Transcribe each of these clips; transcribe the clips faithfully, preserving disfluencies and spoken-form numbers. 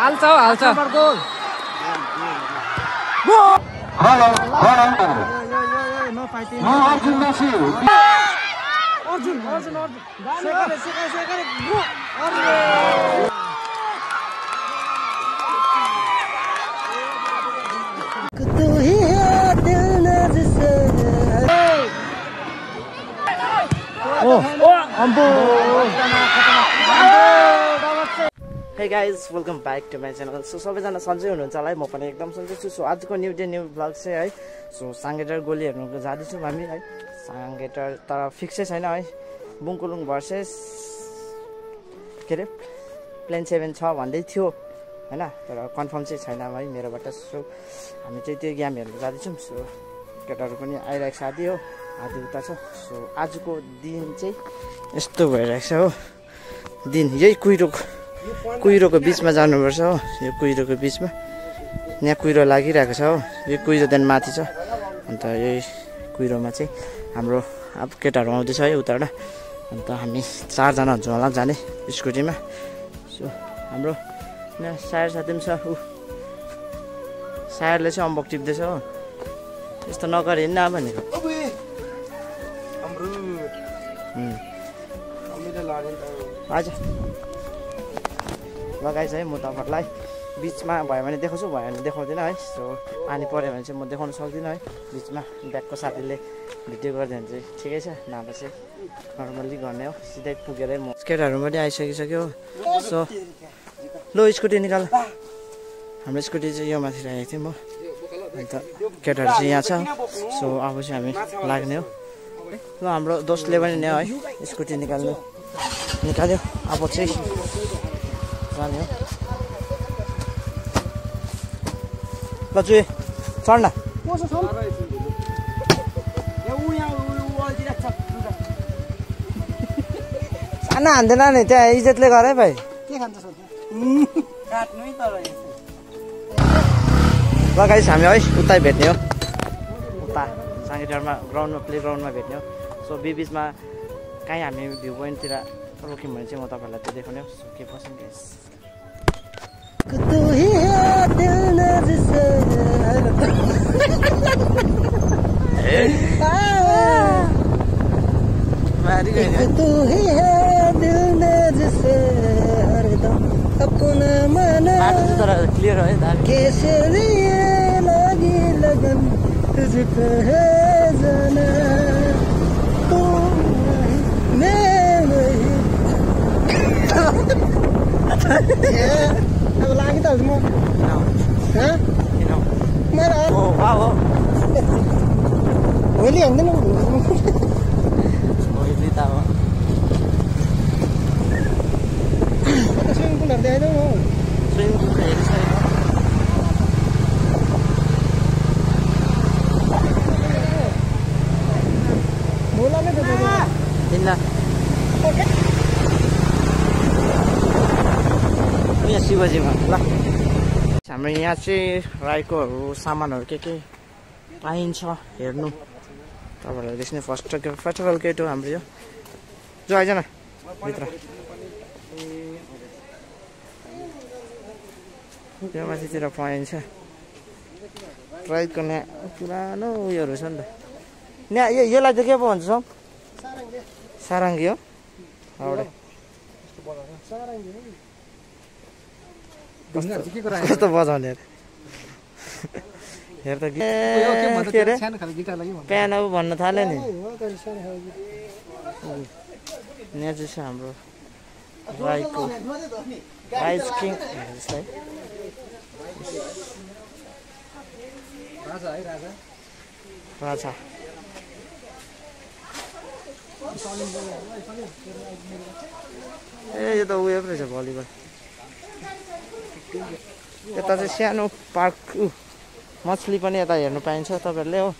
हाल्छ हाल्छ Hello, hello. No Arjun Messi. Arjun, Arjun, Arjun. Second, second, second. Go. Arjun. तू ही है दिल न जिसे ओ ओ अम्बो Hey guys, welcome back to my channel. So सबैजना सन्चै हुनुहुन्छ होला है, म पनि एकदम सन्चै छु. सो आजको न्यू डे न्यू भ्लग चाहिँ है, सो साङ्गेटर गोली हेर्नु जाँदैछौँ हामी है. साङ्गेटर तर फिक्सै छैन है. बुङकुलुङ भर्सेस के अरे प्लेन सेभेन छ भन्दै थियो हैन, तर कन्फर्म चाहिँ छैन है मेरोबाट. सो हामी चाहिँ त्यो गेम हेर्नु जाँदैछौँ. सो केटाहरू पनि आइरहेको छ, आदि हो आदि उता छ. सो आजको दिन चाहिँ यस्तो भइरहेको छ हो. दिन यही कुहिरो कुहिरोको बिचमा जानुपर्छ हो. यो कुहिरोको बिचमा यहाँ कुहिरो लागिरहेको छ हो. यो कुहिरो त्यहाँ माथि छ. अन्त यही कुहिरोमा चाहिँ हाम्रो अब केटाहरू आउँदैछ है उताबाट. अन्त हामी चारजना हुन्छौँ होला जाने स्कुटीमा. सो हाम्रो यहाँ सायर साथी पनि छ. ऊ सायरले चाहिँ अम्बक टिप्दैछ हो. यस्तो नगरे हिँड्न भनेको. हजुर लगाइछ है. म तपाईँहरूलाई बिचमा भयो भने देखाउँछु, भयो भने देखाउँदिनँ है. सो पानी पऱ्यो भने चाहिँ म देखाउन सक्दिनँ है. बिचमा ब्यागको साथीले भिडियो गरिदियो भने चाहिँ ठिकै छ, नभए चाहिँ नर्मल्ली गर्ने हो. सिधै पुगेरै म केटाहरू पनि आइसकिसक्यो. सो लो स्कुटी निकाल. हाम्रो स्कुटी चाहिँ यो माथि राखेको थिएँ म. अन्त केटाहरू चाहिँ यहाँ छ. सो अब चाहिँ हामी लाग्ने हो. ल हाम्रो दोस्तले पनि ल्यायो है स्कुटी निकाल्नु निकाल्यो. अब चाहिँ जाने हो. ल जुए चढ्न. सानो हान्दैन नि त्यहाँ, इज्जतले गर है भाइ. के खान्छ ल गाइस हामी है उतै भेट्ने हो. उता साङ्गेटरमा ग्राउन्डमा प्ले ग्राउन्डमा भेट्ने हो. सो बिचमा काहीँ हामी भ्यू पोइन्टतिर रोक्यौँ भने चाहिँ म तपाईँहरूलाई त्यो देखाउने हो. सो के पसन्द गाइस. तू ही है दिल न जिसे तू ही है दिल न जिसे हरदम अपना माना क्लियर है केसरी लगी लगन तुझको है जाना तू मैं वही. अब लागि त म मेरो होली हान्दैन होली त अब स्विमिङ पुलहरू देखाइदेऊ न. स्विमिङ पुल हेरिसकेको भोला नै त हिँड्न. यहाँ शिवजीमा ल हाम्रो यहाँ चाहिँ राईकोहरू सामानहरू के के पाइन्छ हेर्नु. तपाईँहरूलाई देख्ने first first of all gate हो हाम्रो यो. जो आइज न भित्र. यो माथितिर पाइन्छ. ट्राइको यहाँ पुरानो उयोहरू छ नि त. यहाँ यो यसलाई चाहिँ के पो भन्छ सौ सारङ्गी हो. हाउडे कस्तो बजाउने हेर त के अरे पियानो भन्न थाल्यो नि. यहाँ चाहिँ छ हाम्रो राईको राइस किङ जस्तै राजा. ए यो त उयो पो रहेछ भलिबल. यता चाहिँ सानो पार्क मछली पनि यता हेर्नु पाइन्छ तपाईँहरूले हो.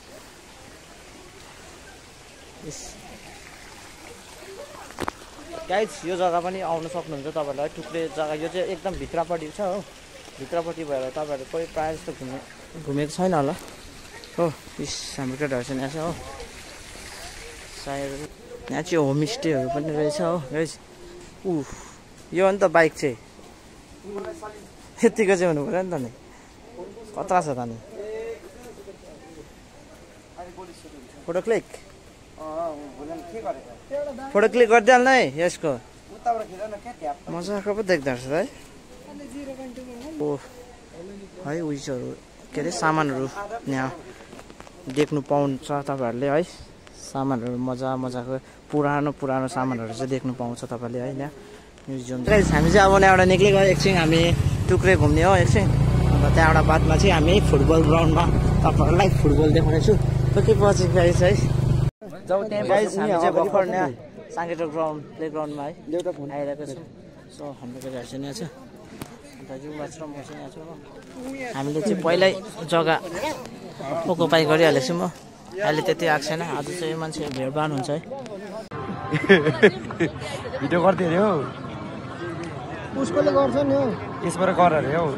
गाइस यो जग्गा पनि आउनु सक्नुहुन्छ तपाईँहरूलाई. टुक्रे जग्गा यो चाहिँ एकदम भित्रपट्टि छ हो. भित्रपट्टि भएर तपाईँहरू कोही प्रायः जस्तो घुमे घुमेको छैन होला हो. इस हाम्रो केटाहरू चाहिँ यहाँ छ हो. सायद यहाँ चाहिँ होमस्टेहरू पनि रहेछ हो गाइस. ऊ यो हो नि त बाइक चाहिँ यतिको चाहिँ हुनु पऱ्यो नि त नि कत्रा छ त नि फोटो क्लिक फोटो क्लिक गरिदिहाल्नु है यसको मजाको पो देख्दो रहेछ है ओ है उइसहरू के अरे सामानहरू यहाँ देख्नु पाउँछ तपाईँहरूले है सामानहरू मजा मजाको पुरानो पुरानो सामानहरू चाहिँ देख्नु पाउँछ तपाईँले है यहाँ म्युजियम हामी चाहिँ अब यहाँबाट निक्लेको एकछिन हामी टुक्रे घुम्ने हो एकछिन अन्त त्यहाँबाट बादमा चाहिँ हामी फुटबल ग्राउन्डमा तपाईँहरूलाई फुटबल देखाउनेछु कति पछि गाइस है गाइस हामी चाहिँ भर्खर यहाँ साङ्गेटर ग्राउन्ड प्ले ग्राउन्डमा है आइरहेको छौँ सो हाम्रो केटाहरू चाहिँ यहाँ छ अन्त युवाच र म चाहिँ यहाँ छु हामीले चाहिँ पहिल्यै जग्गा ओकुपाई गरिहालेको छु म अहिले त्यति आएको छैन आज चाहिँ मान्छे भिडभाड हुन्छ है भिडियो गर्दै अरे हौ उसकोले गर्छ नि हौ यसबाट गर अरे हौ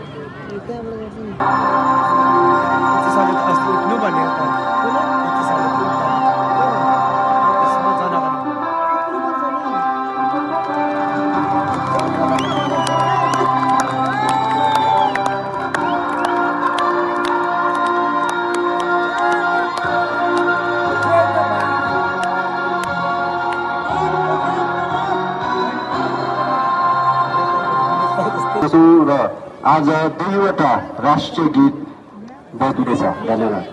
र आज दुईवटा राष्ट्रिय गीत बजिँदैछ धन्यवाद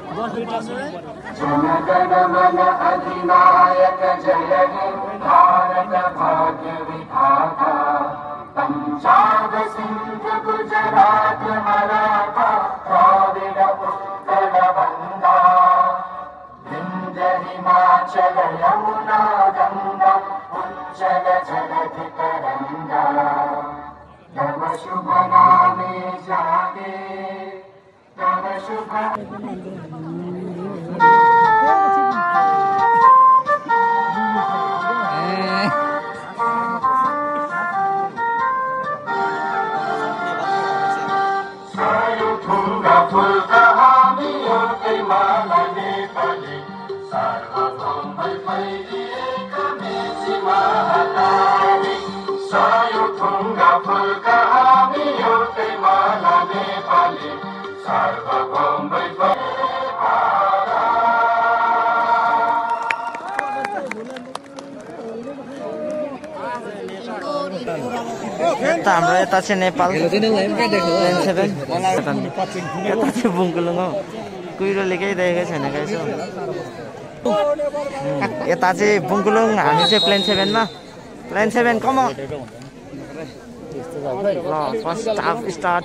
जनगणमन अधिनायक जय हे भारत भाग्य विधाता पंजाब सिंध गुजरात मराठा द्राविड उत्कल गंगा विंध्य हिमाचल यमुना गंगा उज्जल जलधि तरंगा तव शुभ नामे जागे तव शुभ सायुथुङ्गा फुल्का हामी एउटै मालाले फले सार्वभौमै फैलिएका मेची महाकाली सायुथुङ्गा फुल्का हामी एउटै मालाले फले सार्वभौमै यता हाम्रो यता चाहिँ नेपाल यता चाहिँ बुङकुलुङ हो कुहिरोले केही देखेकै छैन गाइस यता चाहिँ बुङकुलुङ हामी चाहिँ प्लेन सेभेनमा प्लेन सेभेन कम ल फर्स्ट हाफ स्टार्ट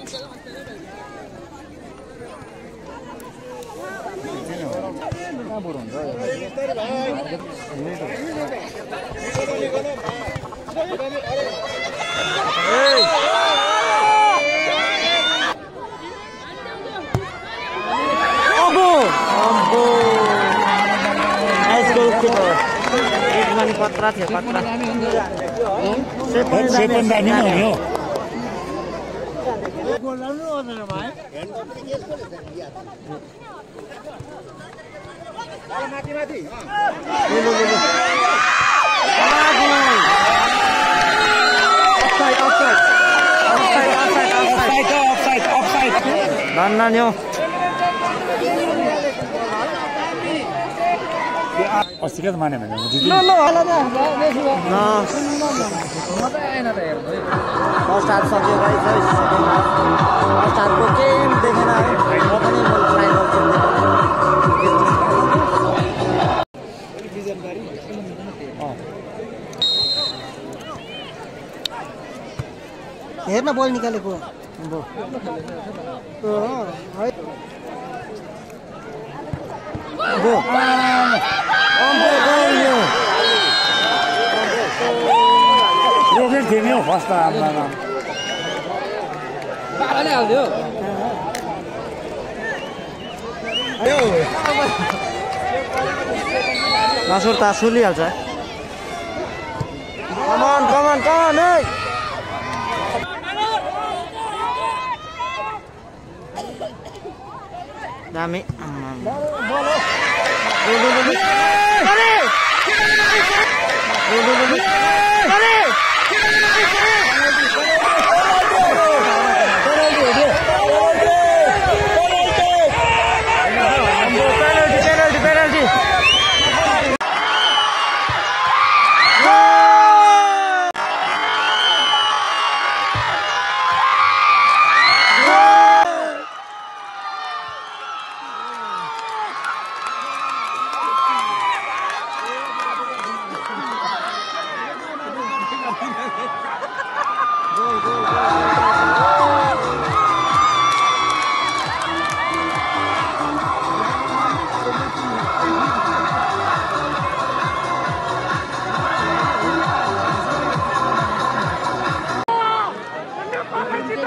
कत्रा थियो कत्रा धन्न नि अस्तिकै त माने भने फर्स्ट हाफ सक्यो गाइस फर्स्ट हाफको केही देखेन है र पनि म ट्राई गर्छु हेर्न बल निकालेको रोकेट थियो नि हौ फर्स्ट हाफमा नसुर्ता सुलिहाल्छ कमान कमान कमान है दामी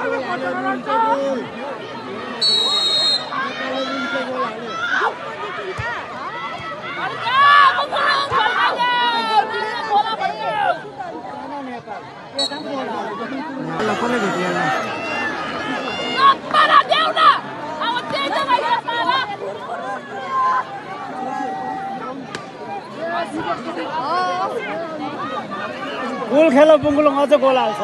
गोल खेल बुङ्गुलुङ अझ गोल हाल्छ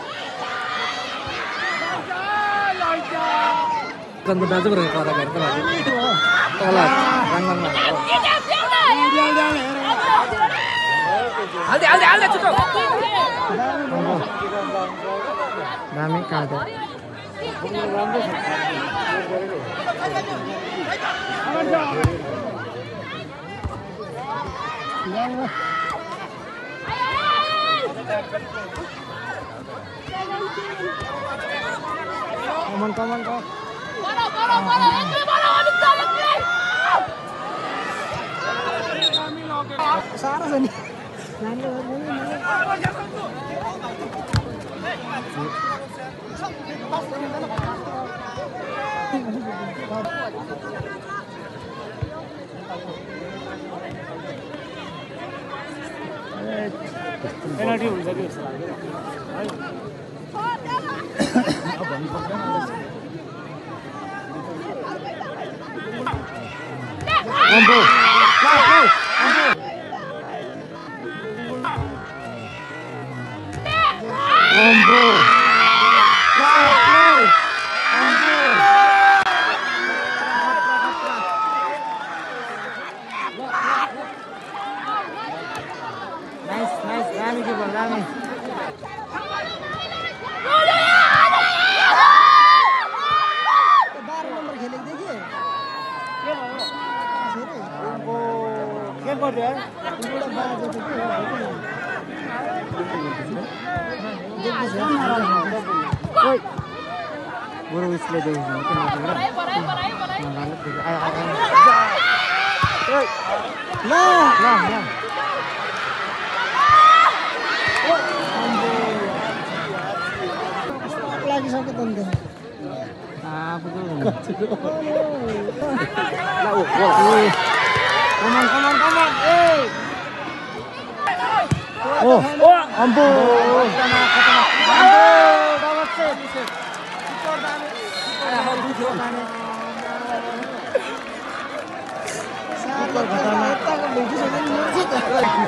Kan berdazu berkata kata lagi. Tolak, ranggang lah. Alde, alde, alde cukup. Nami kada. Come on, come on, come on. सारा छ नि पेनल्टी हुन्छ कि जस्तो लाग्यो Ambo. Ambo. Nice, nice. Rami ke ball, Rami. बाह्र नम्बर खेलेको देखिए के गर्दै है Buru isle deh. ला Lah, lah. लागिसक्यो त अन्त Ah, betul. Lah, oh, oh. Come on, come on, come on. Hey. Oh, oh, ambo. Kena, kena. Ambo, dapat set, set. सातो घटामा यताको भेटिसक्यो नि मर्छ त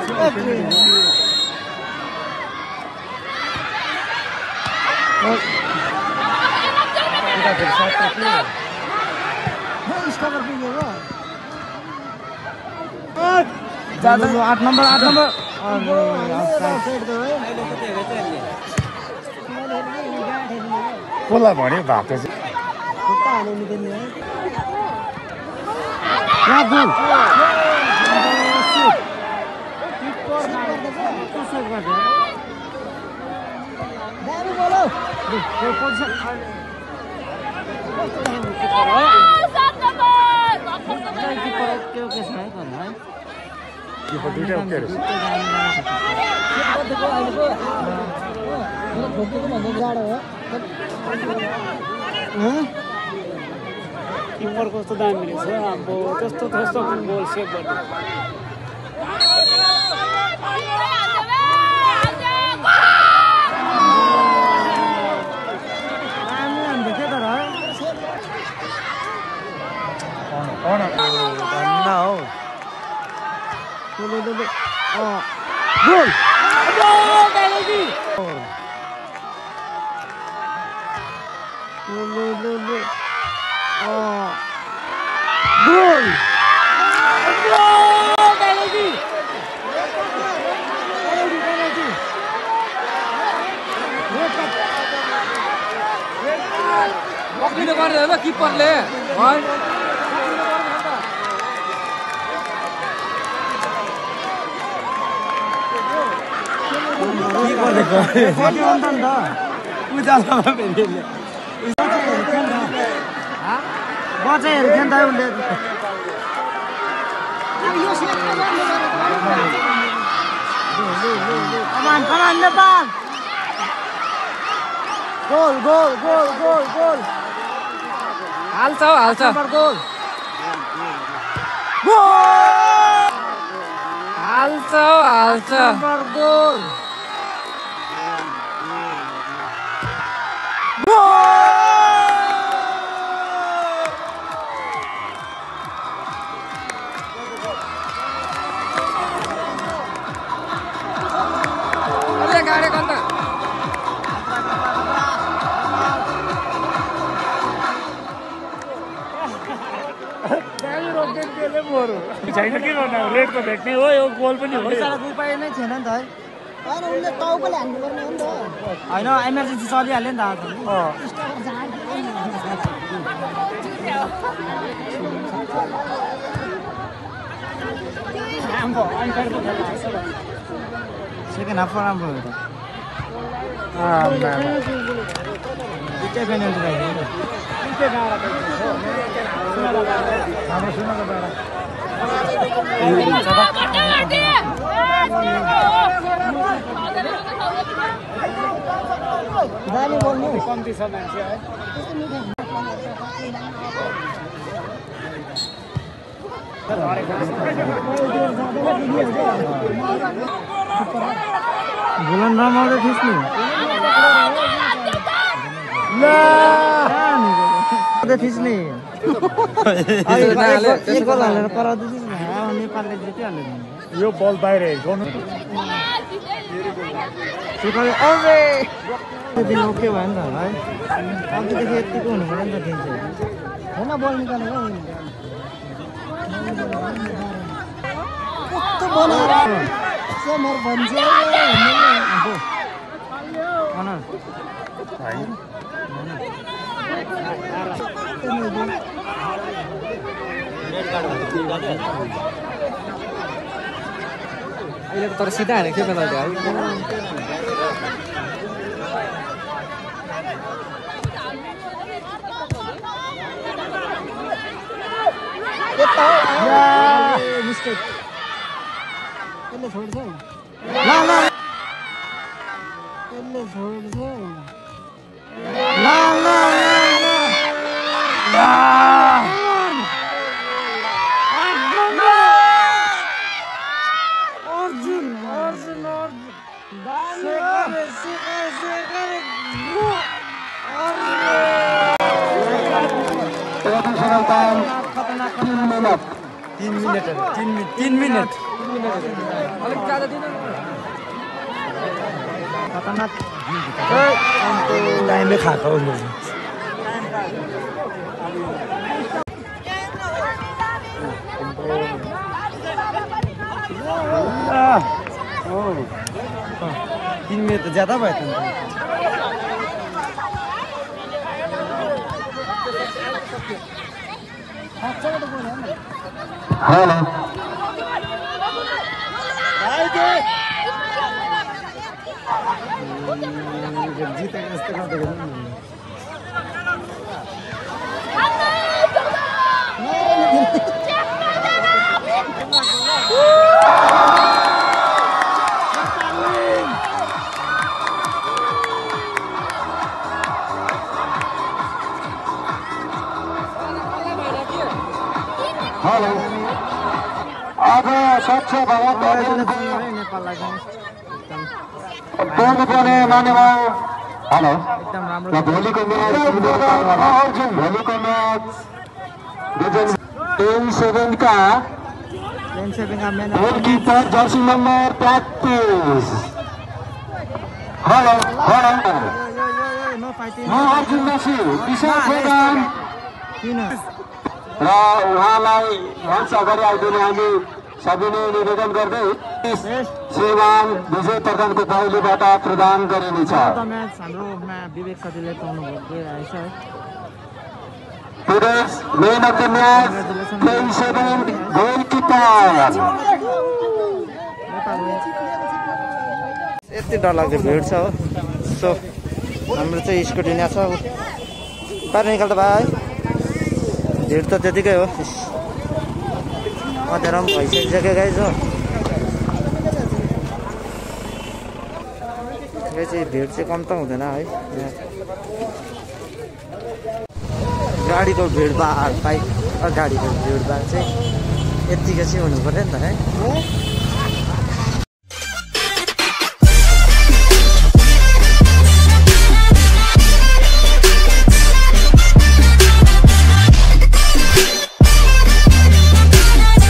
स्टपर पुग्यो हो Jatuh आठ नंबर आठ नंबर कसलाई भन्यो भएको चाहिँ खुट्टा हाल्नु मिल्दैन है यहाँ गोल दामी बोलो किपर दुइटा उक्यो रहेछ जाडो हो किपर कस्तो दामी रहेछ अब त्यस्तो त्यस्तो गोल सेभ गर्नु Gol! Aduh, penalti. Lu lu lu. Oh. Gol! Aduh, penalti. Penalti, penalti. पक्रिनु पर्दैन ल किपरले है किपरले गयो फोटो हुन्छ नि त उजालामा फेरि बचाइहरू थियो नि त उसले अब यो सेटमा गर्नु पर्यो come on come on Nepal goal goal goal goal goal हाल्छ हौ हाल्छ नम्बर गोल हाल्छ हौ हाल्छ नम्बर गोल अलि गाडेको अन्त छैन के गर्नु अब रेड त भेट्ने हो यो गोल पनि हो बिचराको उपाय नै थिएन नि त है होइन उसले टाउकोले हान्नुपर्ने हो नि त होइन इमर्जेन्सी चलिहाल्यो नि त सेकेन्ड हाफ राम्रो हो त दुइटै पेनल्टी राख्यो हाम्रो सुन त बेडा दामी बोल्नु कम्ती छ मान्छे है बुलन रमाउँदै थिइस् नि ल थिइस् नि एक गोल हालेर कराउँदैथिस् नि नेपालले जितिहाल्यो यो बल बाहिर गर्नु दिन ओके भयो नि त है अघिदेखि यतिको हुनु पऱ्यो नि त दिन चाहिँ होइन बल निकालेको कस्तो बनाएर समर भन्छ अहिले तर सिधा हानेको थियो पेनल्टी है मिस्टेक त्यसले छोड्छ ल ल त्यसले छोड्छ ल ल अर्जुन अर्जुन तीन मिनट तीन मिनट तीन मिनट अलिक ज्यादा दिन खतरनाक टाइमले खाएको तीन मिनट त ज्यादा भयो त हेलो जितेको जस्तो गर्दै हेलो अब स्वच्छ भारत नेपाललाई पर्ने मान्यवर हेलो एकदम राम्रो र भोलिको म्याच अर्जुन भोलिको म्याच टेन सेभेनका टेन सेभेनका मेन गोलकिपर जर्सी नम्बर तेत्तिस हेलो हेलो नो फाइटिङ म अर्जुन मसी विशाल प्रधान किन र उहाँलाई मञ्च अगाडि आइदिने हामी सबैले निवेदन गर्दै श्रीमान विजय प्रधानको पहलीबाट प्रदान गरिनेछ म्याच हाम्रोमा विवेक साथीले पाउनु गइरहेछ है Today's man of the match, ten seven, goalkeeper. यति डरलाग्दो भिड छ हो सो हाम्रो चाहिँ स्कुटी यहाँ छ बाहिर निकाल्दा भाइ भिड त त्यतिकै हो अँध्यारो पनि भइसकिसक्यो गाइज हो यो चाहिँ भिड चाहिँ कम त हुँदैन है गाडीको भिडभाड बाइक गाडीको भिडभाड चाहिँ यत्तिको चाहिँ हुनु पऱ्यो नि त है।